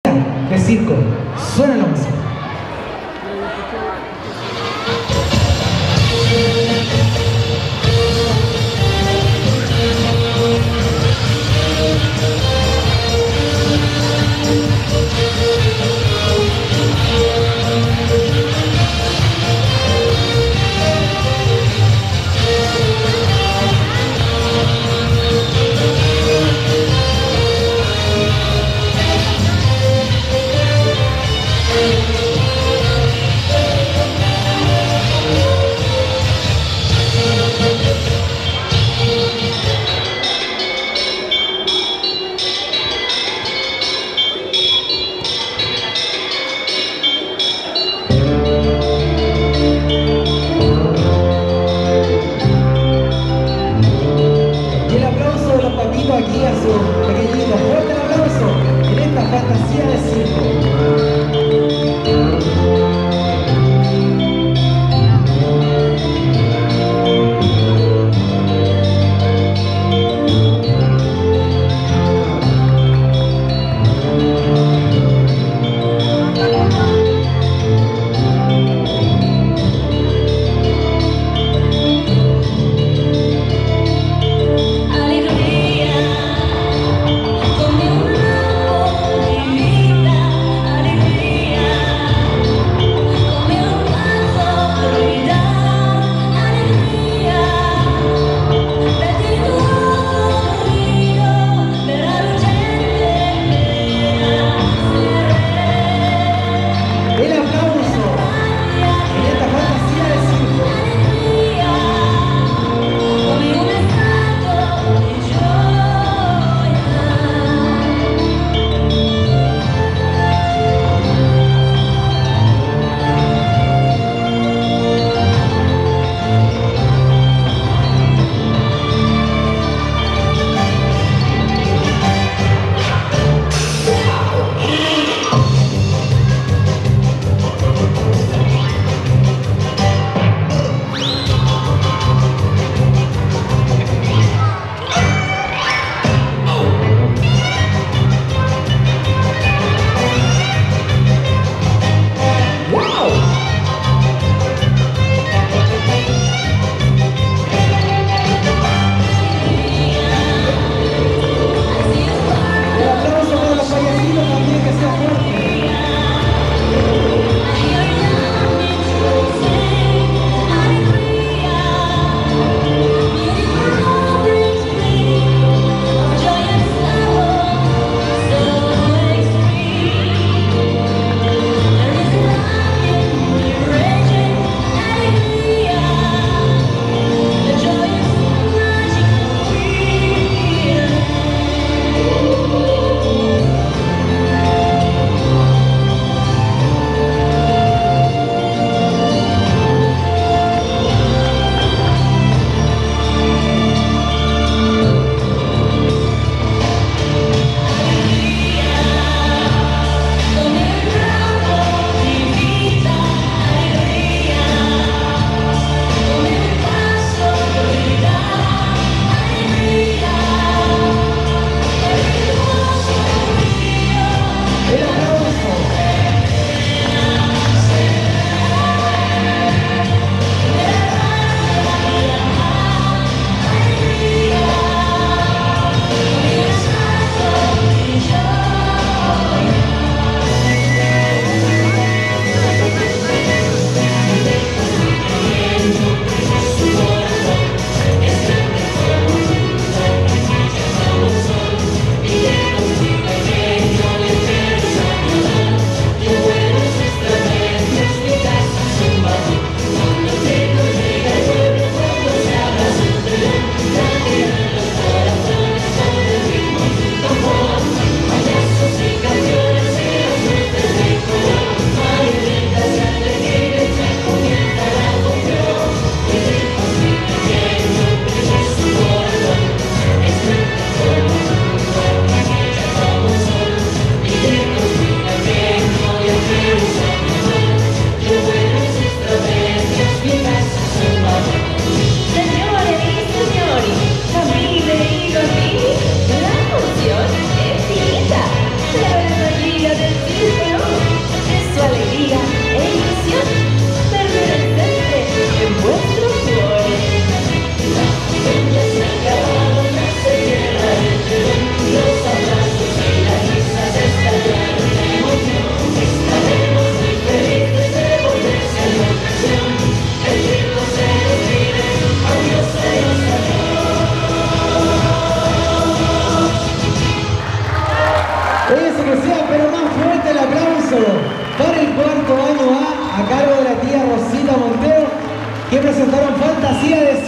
fantasía de circo. Suena la música. Aquí a su pequeñito, fuerte el aplauso en esta fantasía de circo. Alegría, con mi amor, mi vida.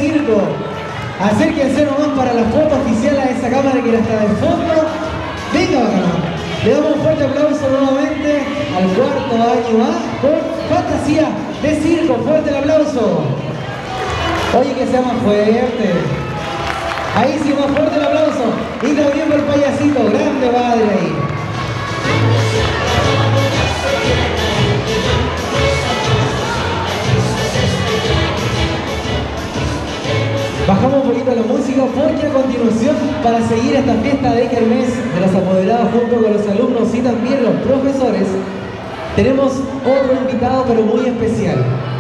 circo. Acérquense nomás para la foto oficial a esa cámara que está de fondo. Venga, bacano. Le damos un fuerte aplauso nuevamente al cuarto año A con Fantasía de Circo. Fuerte el aplauso. Oye, que sea más fuerte. Ahí sí, más fuerte el aplauso. Y también por el payasito. Grande padre ahí. Bajamos un poquito la música porque a continuación, para seguir esta fiesta de kermés de los apoderados junto con los alumnos y también los profesores, tenemos otro invitado pero muy especial.